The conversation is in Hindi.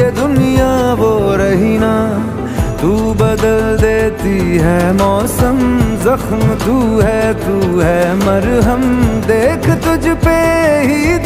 ये दुनिया वो रही ना, तू बदल देती है मौसम, जख्म तू है मरहम, देख तुझ पे ही